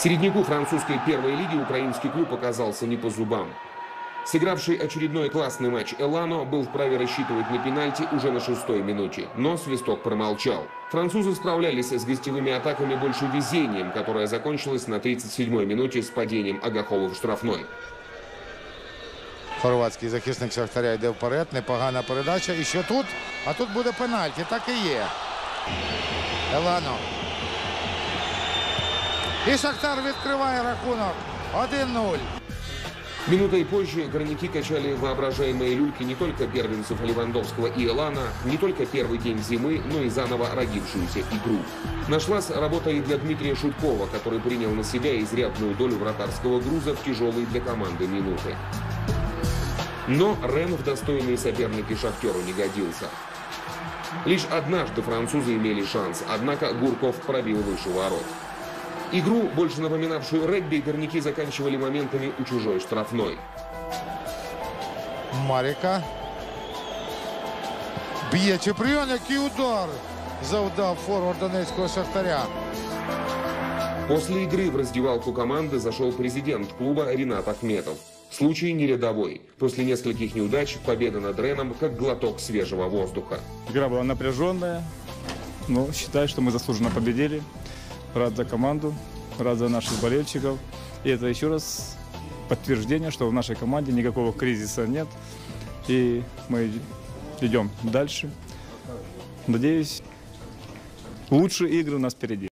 Середняку французской первой лиги украинский клуб оказался не по зубам. Сыгравший очередной классный матч Элано был вправе рассчитывать на пенальти уже на 6-й минуте, но свисток промолчал. Французы справлялись с гостевыми атаками больше везением, которое закончилось на 37-й минуте с падением Агахова в штрафной. Хорватський захисник Шахтаря йде вперед, непогана передача. І що тут? А тут буде пенальті, так і є. Елано. І Шахтар відкриває рахунок 1-0. Минутой позже горняки качали воображаемые люльки не только первенцев Левандовского и Элана, не только первый день зимы, но и заново родившуюся игру. Нашлась работа и для Дмитрия Шуткова, который принял на себя изрядную долю вратарского груза в тяжелые для команды минуты. Но Рен в достойные соперники Шахтеру не годился. Лишь однажды французы имели шанс, однако Гурков пробил выше ворот. Игру, больше напоминавшую регби, горняки заканчивали моментами у чужой штрафной. Маріка. Б'є Чепріон, який удар завдав форвард донецького Шахтаря. После игры в раздевалку команды зашел президент клуба Ринат Ахметов. Случай не рядовой. После нескольких неудач победа над Реном как глоток свежего воздуха. Игра была напряженная, но считаю, что мы заслуженно победили. Рад за команду, рад за наших болельщиков. И это еще раз подтверждение, что в нашей команде никакого кризиса нет. И мы идем дальше. Надеюсь, лучшие игры у нас впереди.